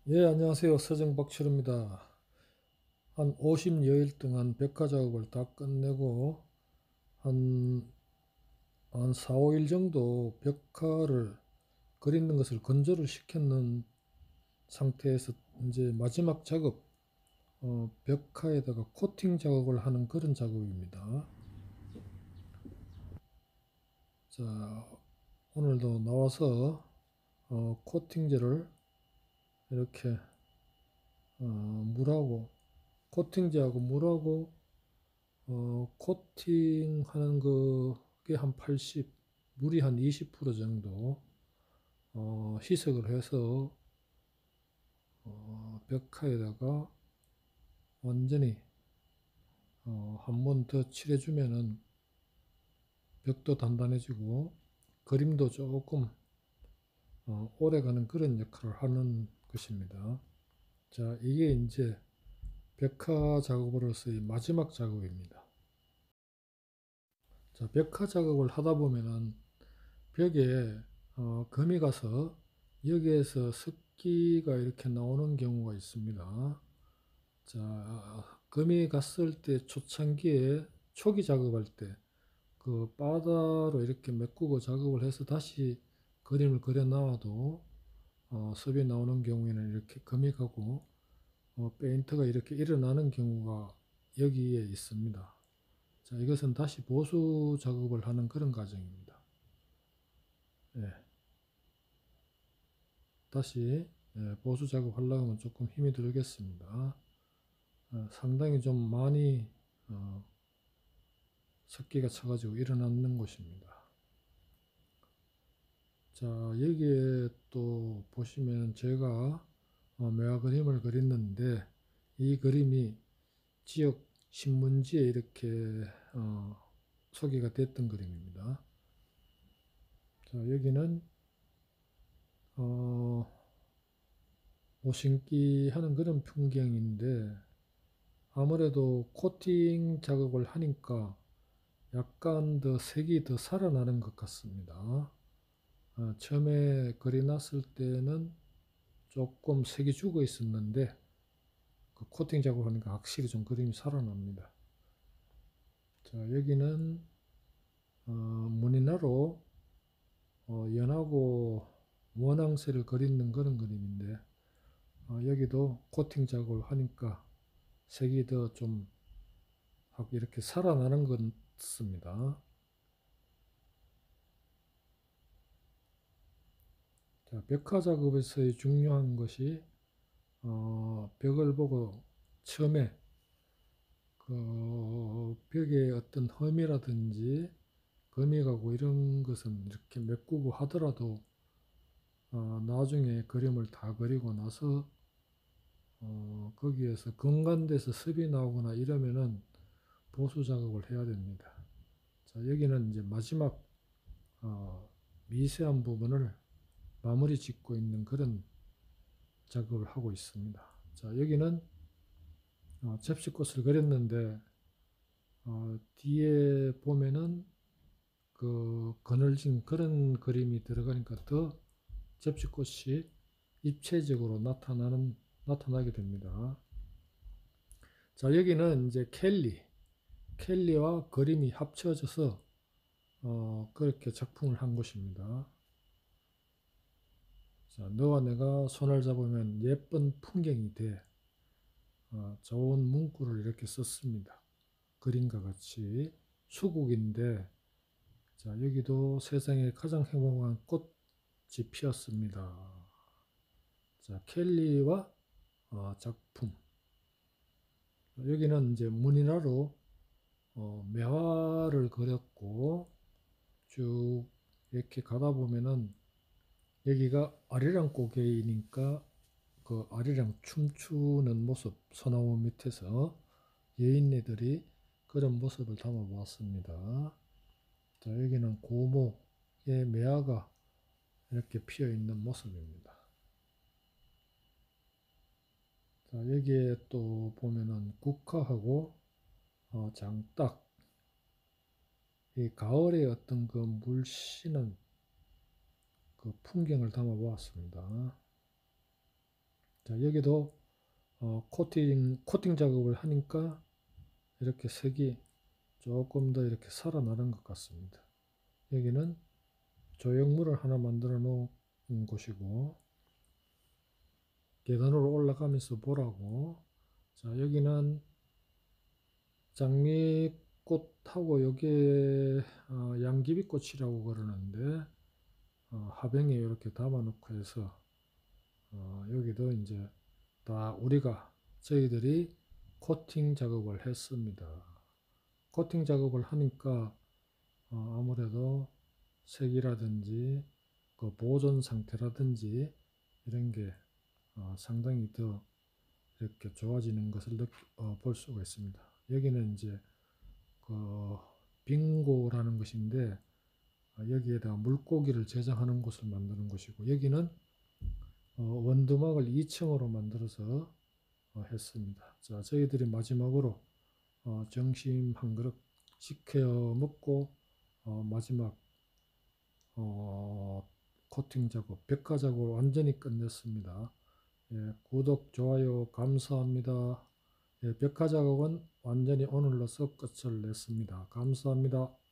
예, 안녕하세요. 서정박철입니다. 한 50여일 동안 벽화 작업을 다 끝내고 한, 한 4, 5일 정도 벽화를 그리는 것을 건조를 시켰는 상태에서 이제 마지막 작업, 벽화에다가 코팅 작업을 하는 그런 작업입니다. 자, 오늘도 나와서 코팅제를 이렇게 물하고 코팅제하고 물하고 코팅하는 그게 한 80, 물이 한 20% 정도 희석을 해서 벽화에다가 완전히 한 번 더 칠해주면은 벽도 단단해지고 그림도 조금 오래가는 그런 역할을 하는 것입니다. 자, 이게 이제 벽화 작업으로서의 마지막 작업입니다. 자, 벽화 작업을 하다 보면은 벽에 금이 가서 여기에서 습기가 이렇게 나오는 경우가 있습니다. 자, 금이 갔을 때 초창기에 초기 작업할 때 그 바다로 이렇게 메꾸고 작업을 해서 다시 그림을 그려 나와도 습이 나오는 경우에는 이렇게 금이 가고 페인트가 이렇게 일어나는 경우가 여기에 있습니다. 자, 이것은 다시 보수 작업을 하는 그런 과정입니다. 예. 다시 보수 작업하려고 하면 조금 힘이 들겠습니다. 상당히 좀 많이 습기가 차가지고 일어나는 곳입니다. 자, 여기에 또 보시면 제가 매화 그림을 그렸는데 이 그림이 지역 신문지에 이렇게 소개가 됐던 그림입니다. 자, 여기는 오신기 하는 그런 풍경인데 아무래도 코팅 작업을 하니까 약간 더 색이 더 살아나는 것 같습니다. 처음에 그려놨을 때는 조금 색이 죽어 있었는데 그 코팅 작업하니까 확실히 좀 그림이 살아납니다. 자, 여기는 무늬나로 연하고 원앙새를 그리는 그런 그림인데 여기도 코팅 작업을 하니까 색이 더 좀 이렇게 살아나는 것 같습니다. 자, 벽화 작업에서의 중요한 것이 벽을 보고 처음에 그 벽에 어떤 흠이라든지 금이 가고 이런 것은 이렇게 메꾸고 하더라도 나중에 그림을 다 그리고 나서 거기에서 건간돼서 습이 나오거나 이러면은 보수 작업을 해야 됩니다. 자, 여기는 이제 마지막 미세한 부분을 마무리 짓고 있는 그런 작업을 하고 있습니다. 자, 여기는 접시꽃을 그렸는데 뒤에 보면은 그 그늘진 그런 그림이 들어가니까 더 접시꽃이 입체적으로 나타나게 됩니다. 자, 여기는 이제 켈리와 그림이 합쳐져서 그렇게 작품을 한 곳입니다. 자, 너와 내가 손을 잡으면 예쁜 풍경이 돼. 좋은 문구를 이렇게 썼습니다. 그림과 같이 수국인데, 자, 여기도 세상에 가장 행복한 꽃이 피었습니다. 자, 켈리와 작품. 여기는 이제 무늬나로 매화를 그렸고 쭉 이렇게 가다 보면은 여기가 아리랑 고개이니까 그 아리랑 춤추는 모습 소나무 밑에서 여인네들이 그런 모습을 담아 보았습니다. 자, 여기는 고목의 매화가 이렇게 피어 있는 모습입니다. 자, 여기에 또 보면은 국화하고 장딱, 이 가을의 어떤 그 물씬한 그 풍경을 담아 보았습니다. 자, 여기도 코팅 작업을 하니까 이렇게 색이 조금 더 이렇게 살아나는 것 같습니다. 여기는 조형물을 하나 만들어 놓은 곳이고, 계단으로 올라가면서 보라고. 자, 여기는 장미꽃하고 여기에 양귀비꽃이라고 그러는데, 화병에 이렇게 담아 놓고 해서 여기도 이제 다 저희들이 코팅 작업을 했습니다. 코팅 작업을 하니까 아무래도 색이라든지 그 보존 상태라든지 이런 게 상당히 더 이렇게 좋아지는 것을 볼 수가 있습니다. 여기는 이제 그 빙고라는 것인데 여기에다가 물고기를 제작하는 곳을 만드는 곳이고, 여기는 원두막을 2층으로 만들어서 했습니다. 자, 저희들이 마지막으로 점심 한 그릇 시켜 먹고 마지막 코팅 작업, 벽화 작업을 완전히 끝냈습니다. 예, 구독, 좋아요 감사합니다. 예, 벽화 작업은 완전히 오늘로서 끝을 냈습니다. 감사합니다.